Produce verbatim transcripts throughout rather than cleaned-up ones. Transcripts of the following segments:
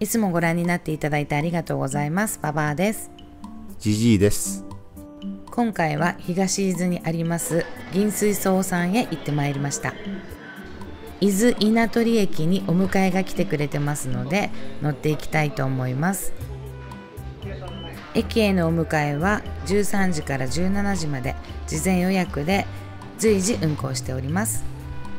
いつもご覧になっていただいてありがとうございます。ババアです。 ジジイです。 今回は東伊豆にあります銀水荘さんへ行ってまいりました。伊豆稲取駅にお迎えが来てくれてますので乗っていきたいと思います。駅へのお迎えはじゅうさんじからじゅうしちじまで事前予約で随時運行しております。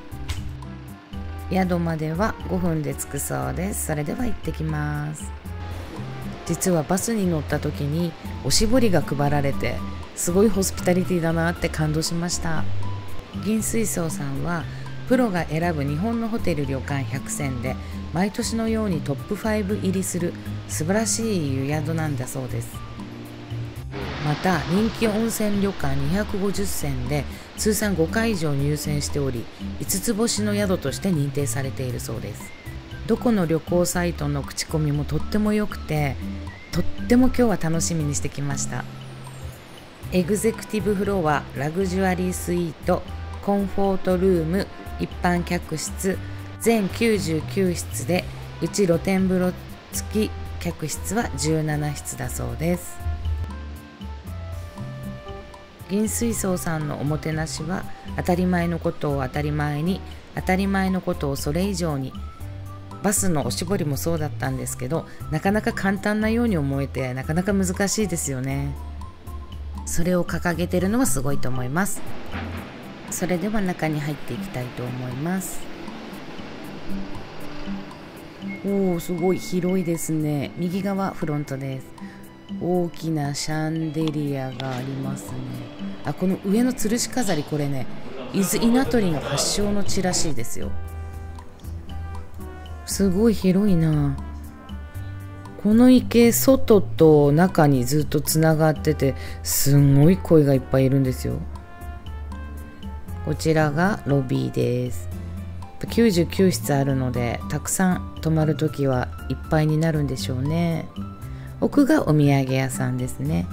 宿まではごふんで着くそうです。それでは行ってきます。実はバスに乗った時におしぼりが配られてすごいホスピタリティだなって感動しました。銀水荘さんはプロが選ぶ日本のホテル旅館ひゃくせんで毎年のようにトップファイブ入りする素晴らしい湯宿なんだそうです。また人気温泉旅館にひゃくごじゅっせんで通算ごかい以上入選しており、いつつ星の宿として認定されているそうです。どこの旅行サイトの口コミもとっても良くて、とっても今日は楽しみにしてきました。エグゼクティブフロア、ラグジュアリースイート、コンフォートルーム、一般客室、全きゅうじゅうきゅう室でうち露天風呂付き客室はじゅうなな室だそうです。銀水荘さんのおもてなしは当たり前のことを当たり前に、当たり前のことをそれ以上に。バスのおしぼりもそうだったんですけど、なかなか簡単なように思えてなかなか難しいですよね。それを掲げてるのはすごいと思います。それでは中に入っていきたいと思います。おお、すごい広いですね。右側フロントです。大きなシャンデリアがありますね。あ、この上の吊るし飾り、これね、伊豆稲取の発祥の地らしいですよ。すごい広いな。この池、外と中にずっとつながってて、すんごい鯉がいっぱいいるんですよ。こちらがロビーです。きゅうじゅうきゅう室あるので、たくさん泊まるときはいっぱいになるんでしょうね。奥がお土産屋さんですね。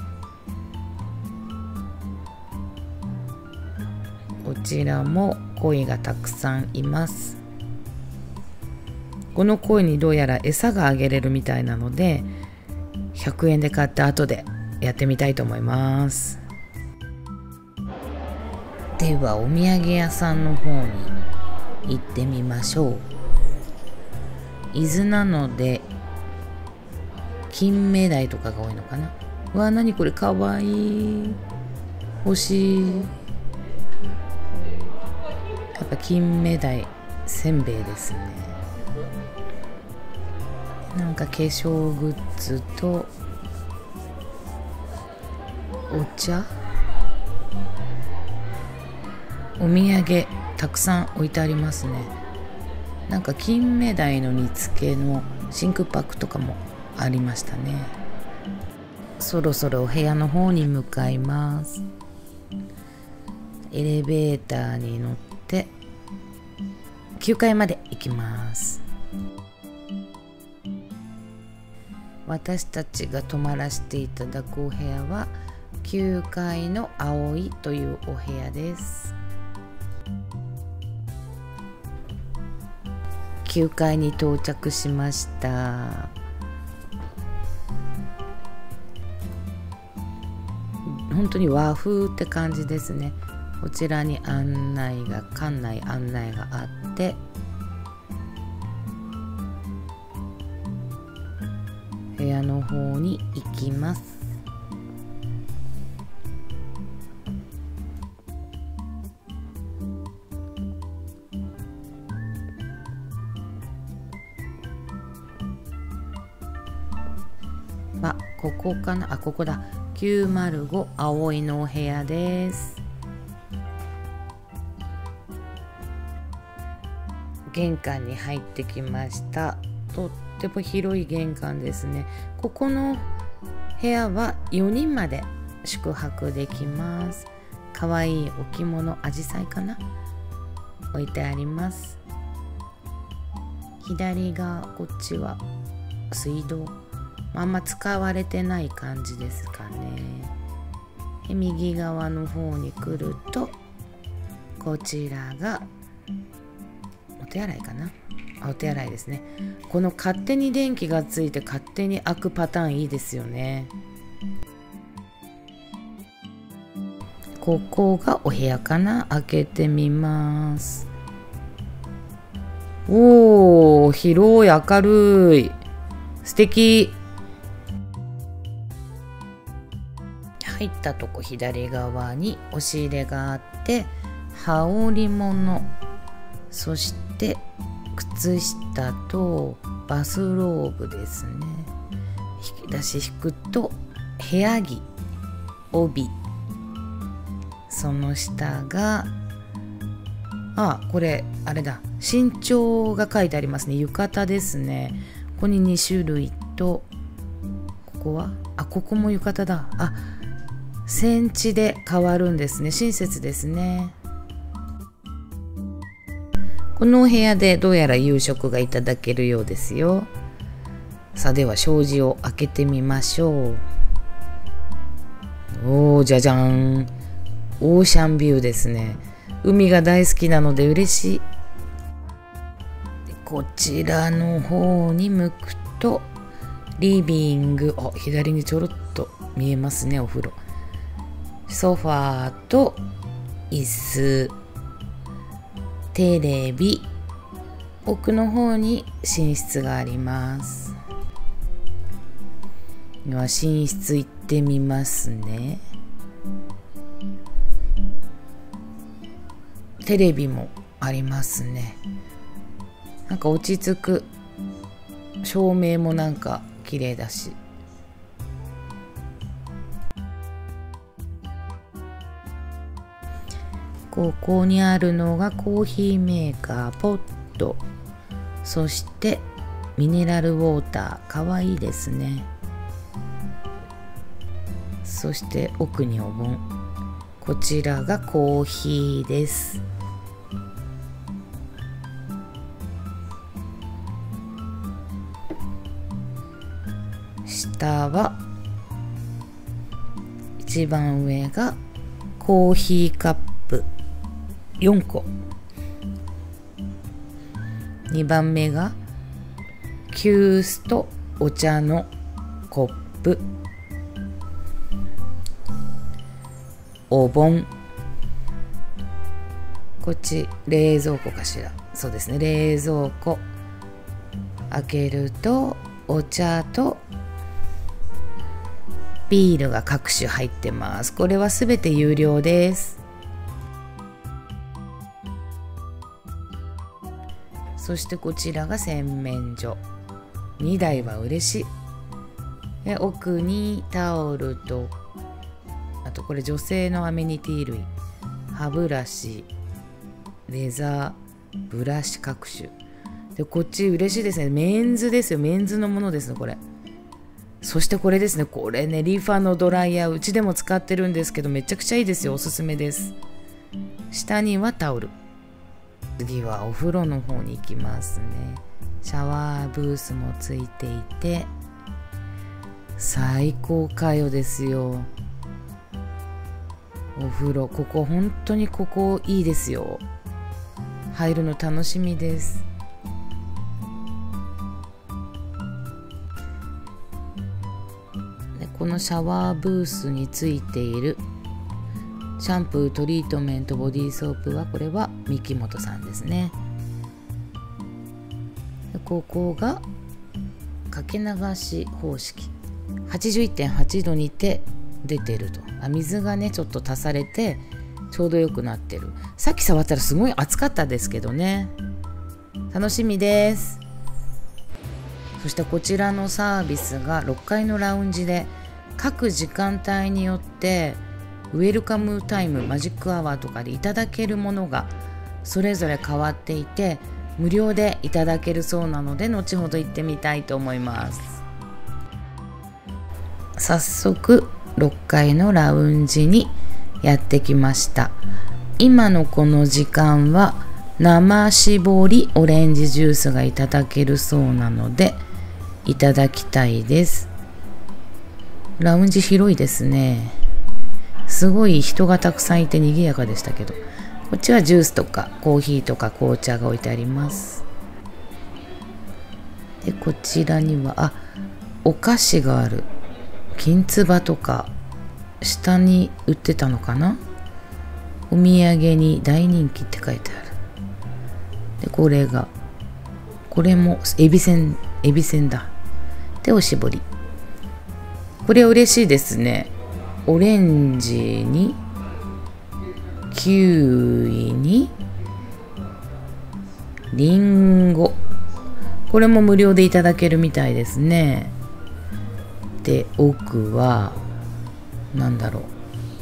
こちらも鯉がたくさんいます。この鯉にどうやら餌があげれるみたいなので、ひゃくえんで買って後でやってみたいと思います。ではお土産屋さんの方に行ってみましょう。伊豆なので金目鯛とかが多いのかな。うわ、なにこれ、かわいい。欲しい。やっぱ金目鯛せんべいですね。なんか化粧グッズとお茶、お土産たくさん置いてありますね。なんか金目鯛の煮付けの真空パックとかもありましたね。そろそろお部屋の方に向かいます。エレベーターに乗ってきゅうかいまで行きます。私たちが泊まらせていただくお部屋はきゅうかいの葵というお部屋です。きゅうかいに到着しました。本当に和風って感じですね。こちらに案内が、館内案内があって、部屋の方に行きます。あ、ここかな。あ、ここだ。きゅうまるご葵のお部屋です。玄関に入ってきました。とっても広い玄関ですね。ここの部屋はよにんまで宿泊できます。かわいい置物、アジサイかな、置いてあります。左側、こっちは水道、あんま使われてない感じですかね。で右側の方に来ると、こちらがお手洗いかな。 お手洗いですね。この勝手に電気がついて勝手に開くパターンいいですよね。ここがお部屋かな。開けてみます。おー、広い、明るい、素敵。入ったとこ左側に押し入れがあって、羽織物、そして靴下とバスローブですね。引き出し引くと部屋着、帯、その下が、あ、これあれだ、身長が書いてありますね。浴衣ですね。ここにに種類と、ここは、あ、ここも浴衣だ。あ、センチで変わるんですね。親切ですね。このお部屋でどうやら夕食がいただけるようですよ。さあ、では障子を開けてみましょう。おー、じゃじゃーん。オーシャンビューですね。海が大好きなので嬉しい。こちらの方に向くとリビング、あ、左にちょろっと見えますね。お風呂、ソファーと椅子、テレビ、奥の方に寝室があります。では寝室行ってみますね。テレビもありますね。なんか落ち着く。照明もなんか綺麗だし。ここにあるのがコーヒーメーカー、ポット、そしてミネラルウォーター、かわいいですね。そして奥にお盆、こちらがコーヒーです。下は一番上がコーヒーカップよんこ、にばんめが急須とお茶のコップ、お盆、こっち冷蔵庫かしら。そうですね、冷蔵庫開けるとお茶とビールが各種入ってます。これはすべて有料です。そしてこちらが洗面所、にだいは嬉しい。で、奥にタオルと、あとこれ女性のアメニティ類、歯ブラシ、レザーブラシ各種で、こっち嬉しいですね。メンズですよ。メンズのものですね、これ。そしてこれですね。これね、リファのドライヤー、うちでも使ってるんですけど、めちゃくちゃいいですよ。おすすめです。下にはタオル。次はお風呂の方に行きますね。シャワーブースもついていて、最高かよですよ。お風呂、ここ本当にここいいですよ。入るの楽しみです。で、このシャワーブースについているシャンプー、トリートメント、ボディーソープは、これは三木本さんですね。で、ここがかけ流し方式、はちじゅういってんはちどにて出てると。あ、水がねちょっと足されてちょうどよくなってる。さっき触ったらすごい熱かったですけどね。楽しみです。そしてこちらのサービスがろっかいのラウンジで、各時間帯によってウェルカムタイム、マジックアワーとかでいただけるものがそれぞれ変わっていて、無料でいただけるそうなので、後ほど行ってみたいと思います。早速ろっかいのラウンジにやってきました。今のこの時間は生搾りオレンジジュースがいただけるそうなので、いただきたいです。ラウンジ広いですね。すごい人がたくさんいて賑やかでしたけど、こっちはジュースとかコーヒーとか紅茶が置いてあります。 でこちらにはあお菓子がある。金つばとか下に売ってたのかな。お土産に大人気って書いてある。でこれがこれもエビせんエビせんだ。でおしぼり、これ嬉しいですね。オレンジにキウイにリンゴ、これも無料でいただけるみたいですね。で奥はなんだろう、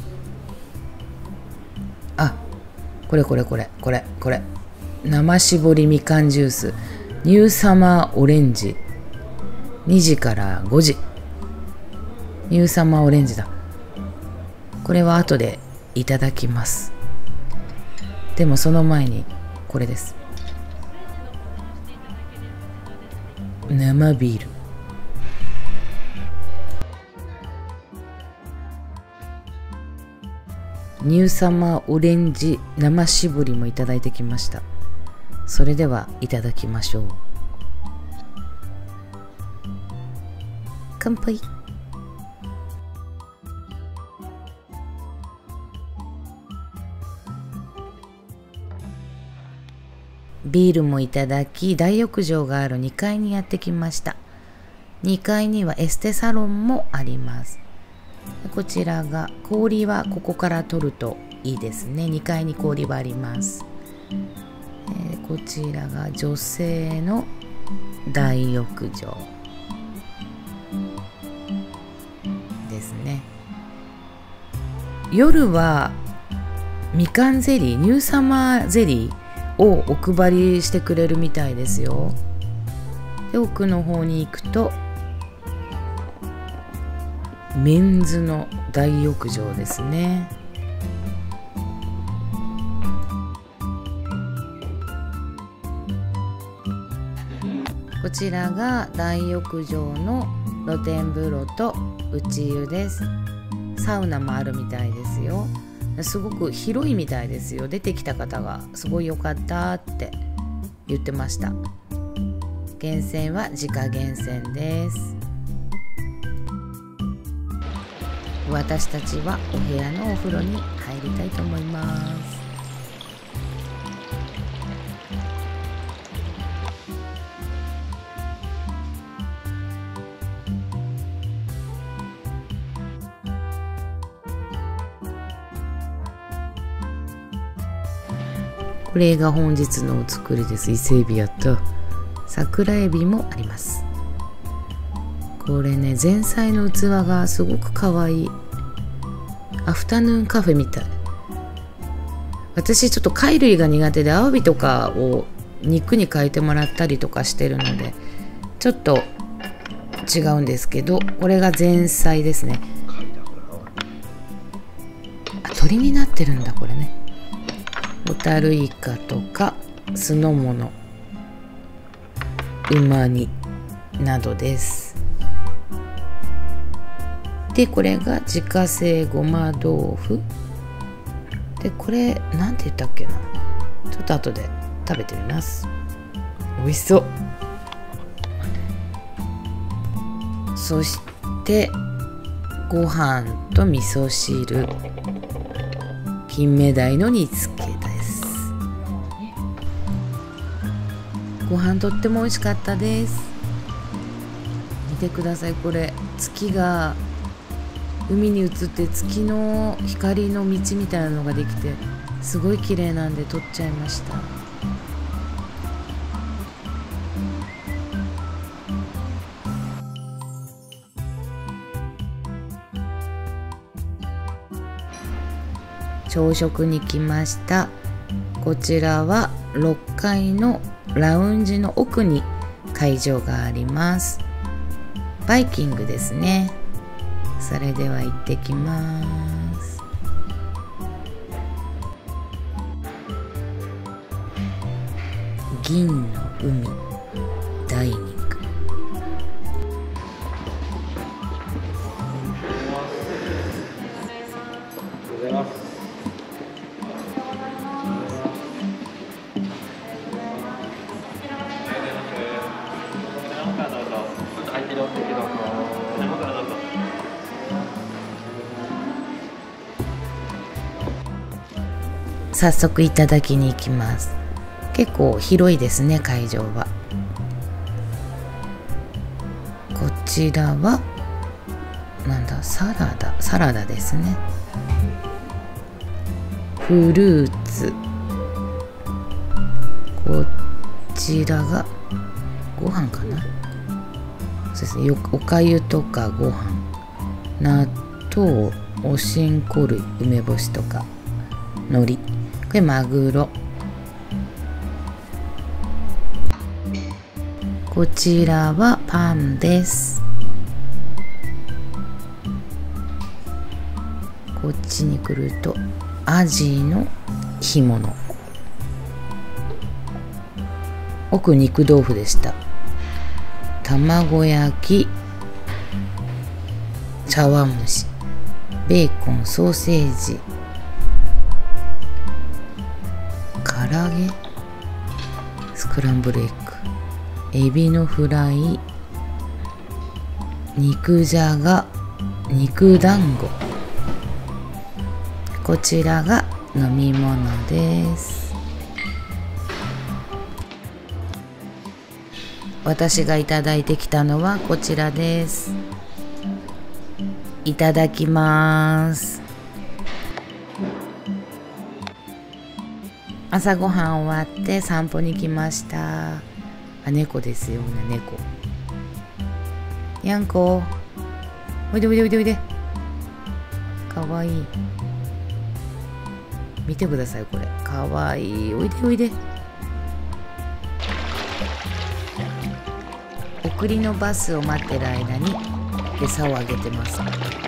あこれこれこれこれこれ生搾りみかんジュースニューサマーオレンジ、にじからごじ、ニューサマーオレンジだ。これは後でいただきます。でもその前にこれです。生ビール。ニューサマーオレンジ生搾りもいただいてきました。それではいただきましょう。乾杯。ビールもいただき、大浴場があるにかいにやってきました。にかいにはエステサロンもあります。こちらが氷はここから取るといいですね。にかいに氷はあります。えー、こちらが女性の大浴場ですね。夜はみかんゼリー、ニューサマーゼリーをお配りしてくれるみたいですよ。で奥の方に行くとメンズの大浴場ですね。こちらが大浴場の露天風呂と内湯です。サウナもあるみたいですよ。すごく広いみたいですよ。出てきた方がすごい良かったって言ってました。源泉は自家源泉です。私たちはお部屋のお風呂に入りたいと思います。これが本日のお作りです。伊勢エビやった桜エビもあります。これね、前菜の器がすごくかわいい。アフタヌーンカフェみたい。私ちょっと貝類が苦手で、アワビとかを肉に変えてもらったりとかしてるのでちょっと違うんですけど、これが前菜ですね。あ、鳥になってるんだこれね。ホタルイカとか酢の物、うま煮などです。でこれが自家製ごま豆腐で、これなんて言ったっけな、ちょっと後で食べてみます。美味しそう。そしてご飯と味噌汁、金目鯛の煮付けです。ご飯とっても美味しかったです。見てください、これ月が海に映って月の光の道みたいなのができてすごい綺麗なんで撮っちゃいました。朝食に来ました。こちらはろっかいのラウンジの奥に会場があります。バイキングですね。それでは行ってきます。銀の海ダイニング。 乗ってください。山からどうぞ。 早速いただきに行きます。結構広いですね、会場は。こちらはなんだ、サラダサラダですね。フルーツ、こちらがご飯かな。そうですね、おかゆとかご飯、納豆、おしんこ類、梅干しとか海苔、これマグロ、こちらはパンです。こっちに来るとアジの干物、奥肉豆腐でした。卵焼き、茶碗蒸し、ベーコン、ソーセージ、唐揚げ、スクランブルエッグ、エビのフライ、肉じゃが、肉団子、こちらが飲み物です。私がいただいてきたのはこちらです。いただきます。朝ごはん終わって散歩に来ました。あ、猫ですよね、猫。にゃんこ、おいでおいでおいでおいで。かわいい。見てください、これかわいい。おいでおいで。送りのバスを待ってる間に餌をあげてます。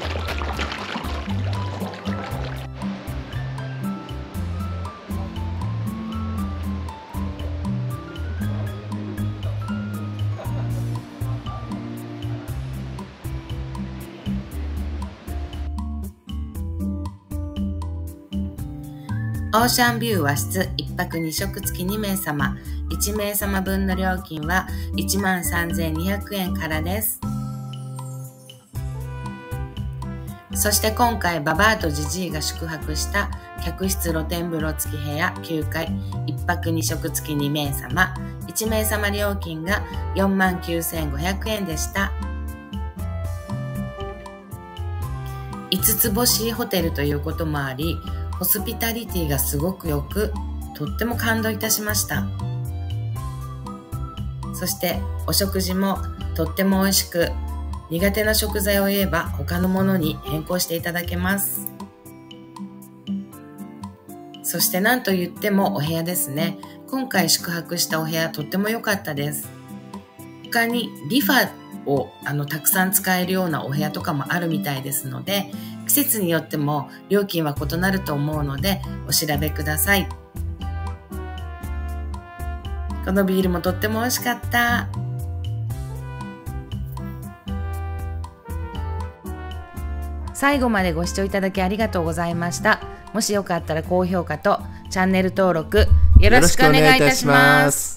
オーシャンビュー和室いっぱくにしょく付きにめいさま、いちめいさま分の料金はいちまんさんぜんにひゃくえんからです。そして今回ババアとジジイが宿泊した客室露天風呂付き部屋きゅうかいいっぱくにしょく付きにめいさま、いちめいさま料金がよんまんきゅうせんごひゃくえんでした。いつつぼしホテルということもあり、ホスピタリティがすごくよく、とっても感動いたしました。そしてお食事もとっても美味しく、苦手な食材を言えば他のものに変更していただけます。そして何と言ってもお部屋ですね。今回宿泊したお部屋とっても良かったです。他にリファをあのたくさん使えるようなお部屋とかもあるみたいですので、季節によっても料金は異なると思うのでお調べください。このビールもとっても美味しかった。最後までご視聴いただきありがとうございました。もしよかったら高評価とチャンネル登録よろしくお願いいたします。